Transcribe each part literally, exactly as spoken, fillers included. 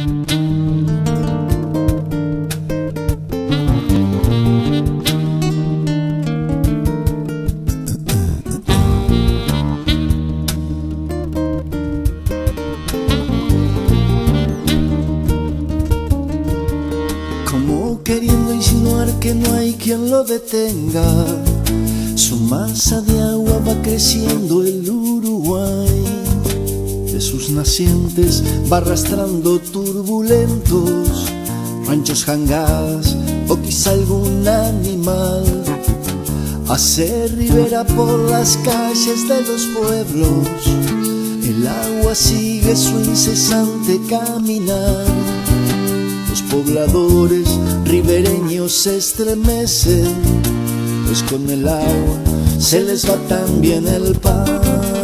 Como queriendo insinuar que no hay quien lo detenga, su masa de agua va creciendo el Uruguay. De sus nacientes va arrastrando turbulentos ranchos, jangadas o quizá algún animal. Hace ribera por las calles de los pueblos, el agua sigue su incesante caminar. Los pobladores ribereños se estremecen, pues con el agua se les va también el pan.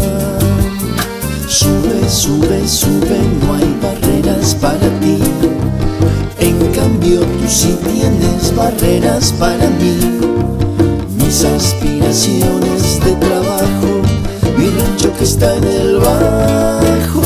Sube, sube, sube, no hay barreras para ti. En cambio tú sí tienes barreras para mí. Mis aspiraciones de trabajo, mi rancho que está en el bajo,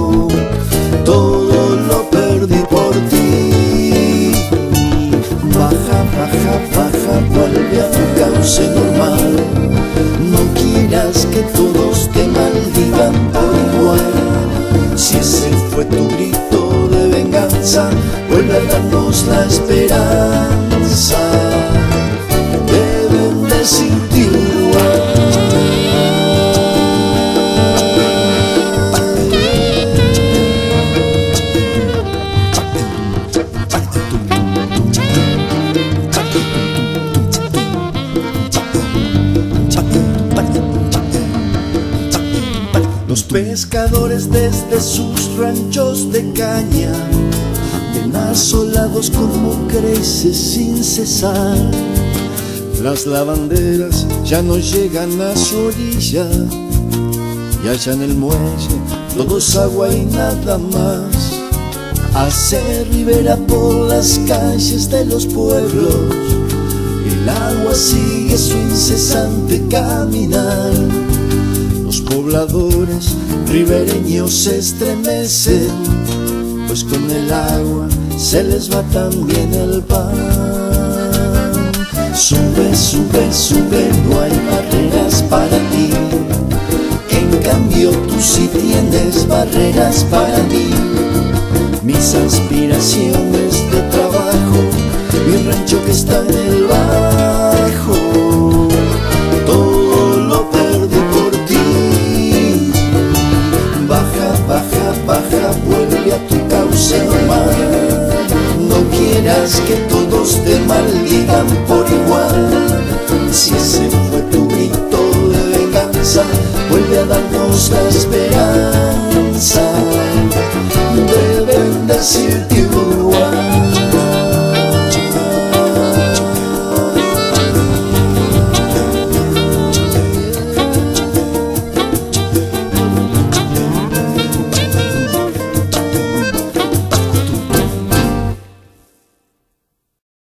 todo lo perdí por ti. Baja, baja, baja, vuelve a tu cauce normal. No quieras que todos te maldigan por igual. Si ese fue tu grito de venganza, vuelve a darnos la esperanza. Deben decirte Uruguay. Los pescadores desde sus ranchos de caña ven asolados como creces sin cesar. Las lavanderas ya no llegan a su orilla, y allá en el muelle todo es agua y nada más. Hace ribera por las calles de los pueblos, el agua sigue su incesante caminar. Los pobladores ribereños se estremecen, pues con el agua se les va también el pan. Sube, sube, sube, no hay barreras para ti. En cambio tú sí tienes barreras para mí. Mis aspiraciones de trabajo, mi rancho que está en el bajo, todo lo perdí por ti. Baja, baja, baja, vuelve a tu cauce normal. No quieras que todos te maldigan por igual. Si ese fue tu grito de venganza, vuelve a darnos la esperanza. Deben decir